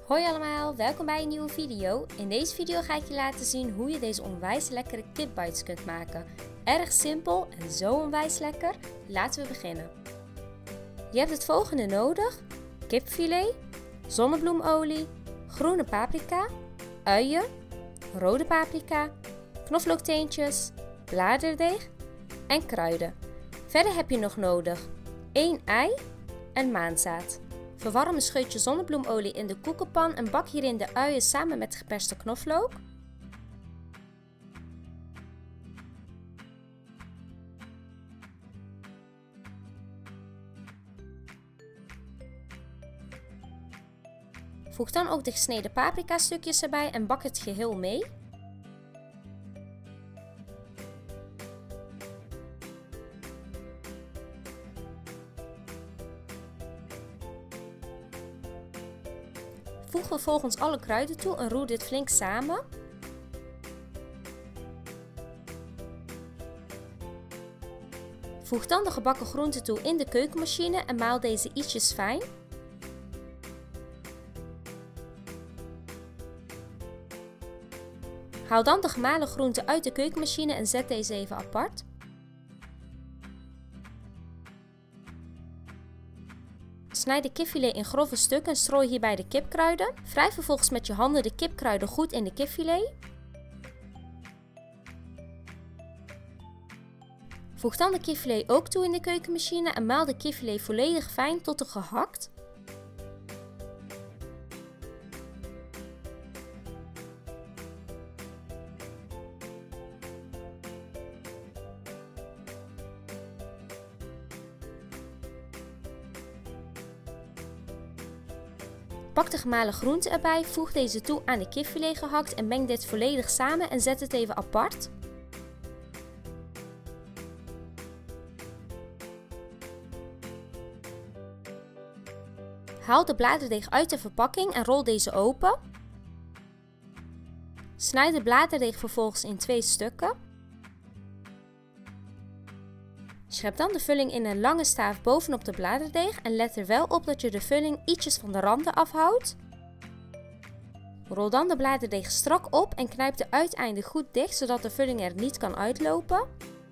Hoi allemaal, welkom bij een nieuwe video. In deze video ga ik je laten zien hoe je deze onwijs lekkere kipbites kunt maken. Erg simpel en zo onwijs lekker. Laten we beginnen. Je hebt het volgende nodig: kipfilet, zonnebloemolie, groene paprika, uien, rode paprika, knoflookteentjes, bladerdeeg en kruiden. Verder heb je nog nodig 1 ei en maanzaad. Verwarm een scheutje zonnebloemolie in de koekenpan en bak hierin de uien samen met geperste knoflook. Voeg dan ook de gesneden paprika stukjes erbij en bak het geheel mee. Voeg vervolgens alle kruiden toe en roer dit flink samen. Voeg dan de gebakken groenten toe in de keukenmachine en maal deze ietsjes fijn. Haal dan de gemalen groenten uit de keukenmachine en zet deze even apart. Snijd de kipfilet in grove stukken en strooi hierbij de kipkruiden. Wrijf vervolgens met je handen de kipkruiden goed in de kipfilet. Voeg dan de kipfilet ook toe in de keukenmachine en maal de kipfilet volledig fijn tot gehakt. Pak de gemalen groenten erbij, voeg deze toe aan de kipfilet gehakt en meng dit volledig samen en zet het even apart. Haal de bladerdeeg uit de verpakking en rol deze open. Snijd de bladerdeeg vervolgens in 2 stukken. Schep dan de vulling in een lange staaf bovenop de bladerdeeg en let er wel op dat je de vulling ietsjes van de randen afhoudt. Rol dan de bladerdeeg strak op en knijp de uiteinden goed dicht zodat de vulling er niet kan uitlopen.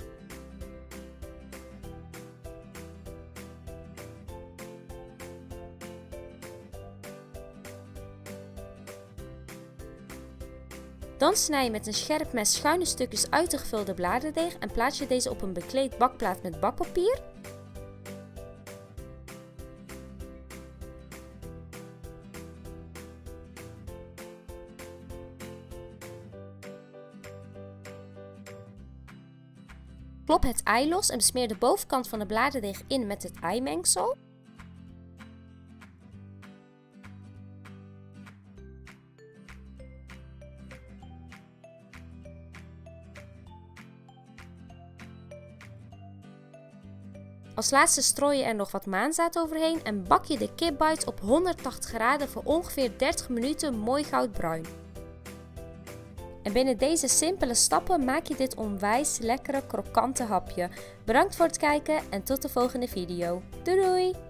Dan snij je met een scherp mes schuine stukjes uit de gevulde bladerdeeg en plaats je deze op een bekleed bakplaat met bakpapier. Klop het ei los en besmeer de bovenkant van de bladerdeeg in met het eimengsel. Als laatste strooi je er nog wat maanzaad overheen en bak je de kipbites op 180 graden voor ongeveer 30 minuten mooi goudbruin. En binnen deze simpele stappen maak je dit onwijs lekkere krokante hapje. Bedankt voor het kijken en tot de volgende video. Doei doei!